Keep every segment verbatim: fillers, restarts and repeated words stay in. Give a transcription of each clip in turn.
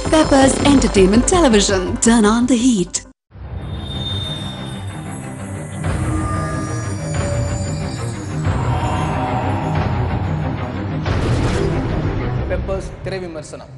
Peppers Entertainment Television. Turn on the heat. Peppers Thiraivimarsanam.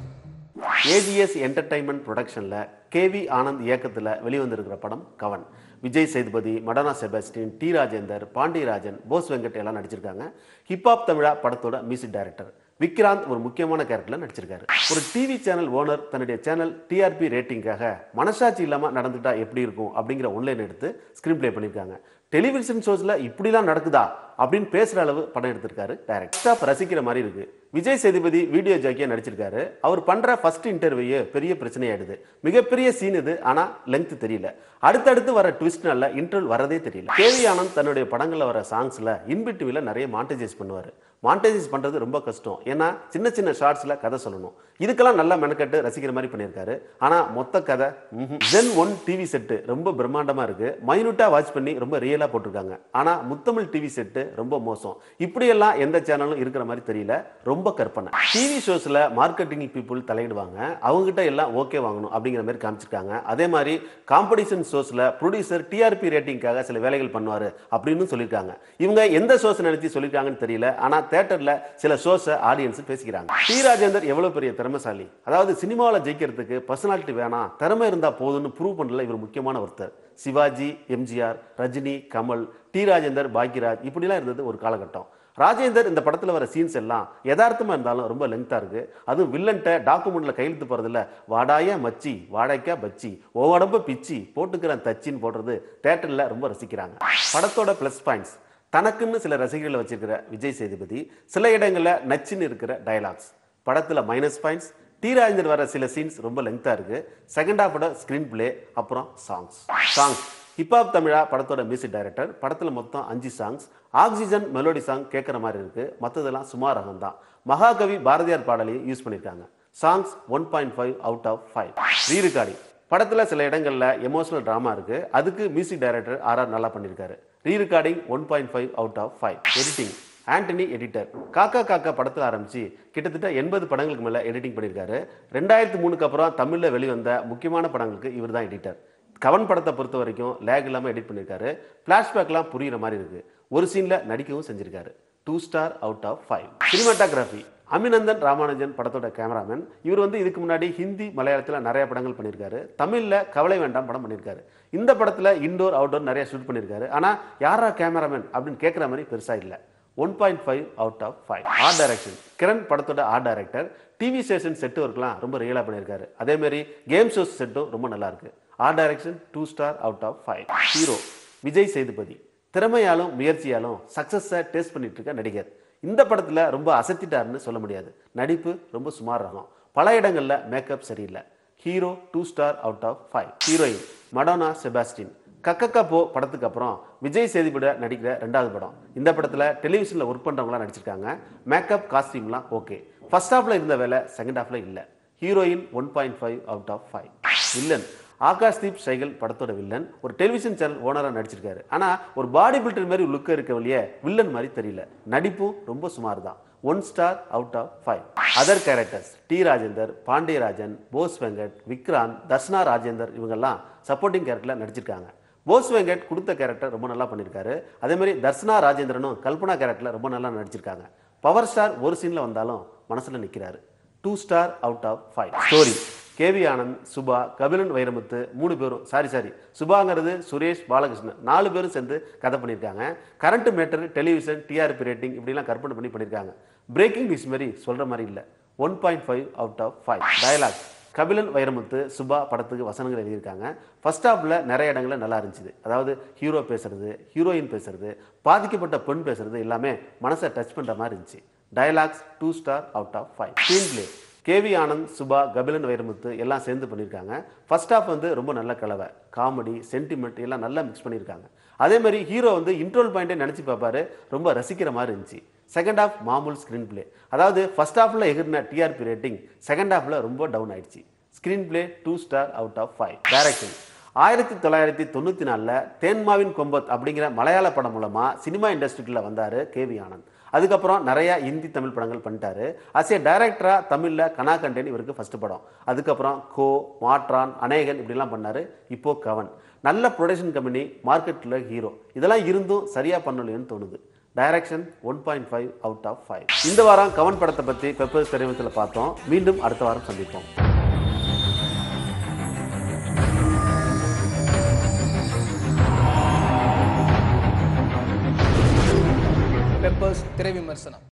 A G S Entertainment Production la K V Anand இயக்கத்துல வெளிவந்திருக்கிற படம் Kavan. Vijay Sethupathi, Madonna Sebastian, T Rajendar, Pandiarajan, Bose Venkat எல்லாம் நடிச்சிருக்காங்க. Hip hop Tamizha படத்தோட music director Vikrant ஒரு முக்கியமான கேரக்டர்ல நடிச்சிருக்காரு. ஒரு டிவி சேனல் ஓனர் தன்னுடைய சேனல் T R P ரேட்டிங்காக மனசாட்சி இல்லாம நடந்துட்டா எப்படி இருக்கும் அப்படிங்கிற ஒன்லைன் எடுத்து ஸ்கிரீன் பிளே பண்ணிருக்காங்க. டெலிவிஷன் ஷோஸ்ல இப்படிலாம் நடக்குதா அப்படின்னு பேசுற அளவு படம் எடுத்திருக்காரு டைரக்டர். ஸ்டாப் ரசிக்கிற மாதிரி இருக்கு. விஜய் சேதுபதி வீடியோ ஜாக்கியா நடிச்சிருக்காரு. அவர் பண்ற ஃபர்ஸ்ட் இன்டர்வியூ பெரிய பிரச்சனையாயிடுது. மிகப்பெரிய சீன் இது, ஆனா லெங்த் தெரியல. அடுத்தடுத்து வர ட்விஸ்ட்னால இன்டர்வல் வரதே தெரியல. K V ஆனந்த் தன்னுடைய படங்கள்ல வர சாங்ஸ்ல இன்பிட்வீல நிறைய மாண்டேஜஸ் பண்ணுவாரு. மாண்டேஜஸ் பண்றது ரொம்ப கஷ்டம். ஏன்னா சின்ன சின்ன ஷார்ட்ஸ்ல கதை சொல்லணும். இதுக்கெல்லாம் நல்லா மெனக்கட்டு ரசிக்கிற மாதிரி பண்ணியிருக்காரு. ஆனா மொத்த கதை ஜென் ஒன் டிவி செட்டு ரொம்ப பிரம்மாண்டமா இருக்கு. மைனூட்டா வாட்ச் பண்ணி ரொம்ப ரியலா போட்டிருக்காங்க. ஆனா முத்தமிழ் டிவி செட்டு ரொம்ப மோசம். இப்படியெல்லாம் எந்த சேனலும் இருக்கிற மாதிரி தெரியல. ரொம்ப கற்பனை. டிவி ஷோஸ்ல மார்க்கெட்டிங் பீப்புள் தலையிடுவாங்க. அவங்க கிட்ட எல்லாம் ஓகே வாங்கணும் அப்படிங்கிற மாதிரி காமிச்சிருக்காங்க. அதே மாதிரி காம்படிஷன் ஷோஸ்ல ப்ரொடியூசர் T R P ரேட்டிங்காக சில வேலைகள் பண்ணுவாரு அப்படின்னு சொல்லியிருக்காங்க. இவங்க எந்த ஷோஸ் நினைச்சு சொல்லியிருக்காங்கன்னு தெரியல. ஆனா தியேட்டர்ல சில ஷோஸ் ஆடியன்ஸ் பேசிக்கிறாங்க. டி ராஜேந்தர் எவ்வளவு பெரிய திறமைசாலி. அதாவது சினிமாவில் ஜெயிக்கிறதுக்கு பர்சனாலிட்டி வேணாம், திறமை இருந்தா போதும்னு ப்ரூவ் பண்ணல இவர் முக்கியமான ஒருத்தர். Sivaji, M G R, Rajini, Kamal, T Rajendar, Bhagyaraj இப்படிலாம் இருந்தது ஒரு காலகட்டம். ராஜேந்தர் இந்த படத்துல வர சீன்ஸ் எல்லாம் யதார்த்தமா இருந்தாலும் ரொம்ப லெங்தா இருக்கு. அதுவும் வில்லன்ட்ட டாக்குமெண்ட்ல கையெழுத்து போறதுல வாடாய மச்சி, வாடாய்க்கா பச்சி, ஒவ்வொடம்ப பிச்சி போட்டுக்கிற தச்சின்னு போடுறது தியேட்டர்ல ரொம்ப ரசிக்கிறாங்க. படத்தோட பிளஸ் பாயிண்ட்ஸ் தனக்குன்னு சில ரசிகர்களை வச்சிருக்கிற விஜய் சேதுபதி சில இடங்கள்ல நச்சுன்னு இருக்கிற டயலாக்ஸ். படத்துல மைனஸ் பாயிண்ட்ஸ் டி ராஜேந்தர் வர சில சீன்ஸ் ரொம்ப லெங்தா இருக்கு. செகண்ட் ஹாஃபோட ஸ்கிரீன் பிளே, அப்புறம் சாங்ஸ் சாங்ஸ் ஹிப்ஹாப் தமிழா படத்தோட மியூசிக் டைரக்டர். படத்துல மொத்தம் அஞ்சு சாங்ஸ். ஆக்சிஜன் மெலோடி சாங் கேட்குற மாதிரி இருக்கு. மற்றதெல்லாம் சுமார் ரகம் தான். மகாகவி பாரதியார் பாடலையும் யூஸ் பண்ணியிருக்காங்க. Songs one point five out of five. Rerecording படத்துல சில இடங்கள்ல எமோஷனல் டிராமா இருக்கு. அதுக்கு மியூசிக் டைரக்டர் ஆர் ஆர் நல்லா பண்ணியிருக்காரு. Rerecording one point five out of five. Editing Antony editor. காக்கா காக்கா படத்தில் ஆரம்பிச்சு கிட்டத்தட்ட எண்பது படங்களுக்கு மேலே எடிட்டிங் பண்ணியிருக்காரு. ரெண்டாயிரத்தி மூணுக்கு அப்புறம் தமிழில் வெளிவந்த முக்கியமான படங்களுக்கு இவர் தான் எடிட்டர். கவன் படத்தை பொறுத்த வரைக்கும் லேக் இல்லாமல் எடிட் பண்ணியிருக்காரு. ஃப்ளாஷ்பேக்லாம் புரியுற மாதிரி இருக்கு. ஒரு சீனில் நடிக்கவும் செஞ்சிருக்காரு. Two star out of five. Cinematography Abhinandan Ramanujan படத்தோட கேமராமேன். இவர் வந்து இதுக்கு முன்னாடி ஹிந்தி, மலையாளத்தில் நிறைய படங்கள் பண்ணியிருக்காரு. தமிழில் கவலை வேண்டாம் படம் பண்ணியிருக்காரு. இந்த படத்தில் இன்டோர் அவுட்டோர் நிறைய ஷூட் பண்ணியிருக்காரு. ஆனால் யாரா கேமராமேன் அப்படின்னு கேட்குற மாதிரி பெருசாக இல்லை. One point five out of five. Art direction Kiran படத்தோட art director. TV station set ஒர்க்லாம் ரொம்ப ரியலாக பண்ணியிருக்காரு. அதே மாதிரி கேம் ஷோஸ் செட்டும் ரொம்ப நல்லா இருக்கு. Art direction two star out of five. Hero Vijay Sethupathi. திறமையாலும் முயற்சியாலும் சக்சஸை டேஸ்ட் பண்ணிட்டு இருக்க நடிகர். இந்த படத்தில் ரொம்ப அசத்திட்டாருன்னு சொல்ல முடியாது. நடிப்பு ரொம்ப சுமார் ரகம். பல இடங்கள்ல மேக்கப் சரியில்லை. Hero two star out of five. Heroine Madonna Sebastian. கக்கக்கா போ படத்துக்கு அப்புறம் விஜய் சேதுபதி நடிக்கிற ரெண்டாவது படம். இந்த படத்துல டெலிவிஷன்ல ஒர்க் பண்றவங்களாம் நடிச்சிருக்காங்க. Makeup, காஸ்டியூம்லாம் okay. ஃபர்ஸ்ட் ஹாஃப்ல இருந்த வேலை செகண்ட் ஹாஃப்ல இல்ல. Heroine one point five out of five. Villain Akashdeep Saigal படத்தோட வில்லன். ஒரு டெலிவிஷன் சேனல் ஓனரா நடிச்சிருக்காரு. ஆனா ஒரு பாடி பில்டர் மாதிரி லுக்க இருக்க வழியே வில்லன் மாதிரி தெரியல. நடிப்பும் ரொம்ப சுமார் தான். One star out of five. Other characters T Rajendar, Pandiarajan, Bose Venkat, Vikranth, Dharshana Rajendar இவங்கெல்லாம் சப்போர்ட்டிங் கேரக்டர்ல நடிச்சிருக்காங்க. போஸ் வெங்கட் கொடுத்த கேரக்டர் ரொம்ப நல்லா பண்ணியிருக்காரு. அதே மாதிரி தர்ஷனா ராஜேந்திரனும் கல்பனா கேரக்டர்ல ரொம்ப நல்லா நடிச்சிருக்காங்க. பவர் ஸ்டார் ஒரு சீன்ல வந்தாலும் மனசுல நிற்கிறாரு. Two star out of five. Story K V Anand, Suba, Kabilan Vairamuthu மூணு பேரும் சாரி சாரி சுபாங்கிறது சுரேஷ் பாலகிருஷ்ணன் நாலு பேரும் சேர்ந்து கதை பண்ணியிருக்காங்க. Current matter, television, T R P rating இப்படிலாம் கற்பனை பண்ணி பண்ணியிருக்காங்க. பிரேக்கிங் நியூஸ் மாதிரி சொல்ற மாதிரி இல்லை. One point five out of five. Dialogue Kabilan Vairamuthu, Suba படத்துக்கு வசனங்கள் எழுதியிருக்காங்க. ஃபர்ஸ்ட் ஹாஃப்ல நிறைய இடங்கள்ல நல்லா இருந்துச்சு. அதாவது ஹீரோ பேசுறது, ஹீரோயின் பேசுறது, பாதிக்கப்பட்ட பெண் பேசுறது எல்லாமே மனசை டச் பண்ற மாதிரி இருந்துச்சு. Dialogues two star out of five. Screen play K V Anand, Suba, Kabilan Vairamuthu எல்லாம் சேர்ந்து பண்ணியிருக்காங்க. ஃபர்ஸ்ட் ஹாஃப் வந்து ரொம்ப நல்ல கலவை. காமெடி, சென்டிமெண்ட் எல்லாம் நல்லா மிக்ஸ் பண்ணியிருக்காங்க. அதே மாதிரி ஹீரோ வந்து இன்ட்ரோல் பாயிண்டே நினைச்சு பார்ப்பாரு. ரொம்ப ரசிக்கிற மாதிரி இருந்துச்சு. செகண்ட் ஹாஃப் மாமூல் ஸ்கிரீன் பிளே. அதாவது ஃபர்ஸ்ட் ஹாஃப்ல எகிர்ன T R P rating second ஹாஃப்ல ரொம்ப டவுன் ஆயிடுச்சு. Screen play two star out of five. Direction ஆயிரத்தி தொள்ளாயிரத்தி தொண்ணூத்தி நாலுல தேன்மாவின் கொம்பத் அப்படிங்கிற மலையாள படம் மூலமா சினிமா இண்டஸ்ட்ரிக்குள்ள வந்தாரு K V ஆனந்த். அதுக்கப்புறம் நிறையா ஹிந்தி தமிழ் படங்கள் பண்ணிட்டாரு. அஸ் ஏ டைரக்டராக தமிழில் கனா கண்டேன் இவருக்கு ஃபஸ்ட்டு படம். அதுக்கப்புறம் கோ, மாற்றான், அநேகன் இப்படிலாம் பண்ணார். இப்போது கவன். நல்ல ப்ரொடக்ஷன் கம்பெனி, மார்க்கெட்டில் ஹீரோ, இதெல்லாம் இருந்தும் சரியாக பண்ணலைன்னு தோணுது. Direction one point five out of five. இந்த வாரம் கவன் படத்தை பற்றி பெப்பர்ஸ் திரைவத்தில் பார்த்தோம். மீண்டும் அடுத்த வாரம் சந்திப்போம். பெப்பர்ஸ் திரை விமர்சனம்.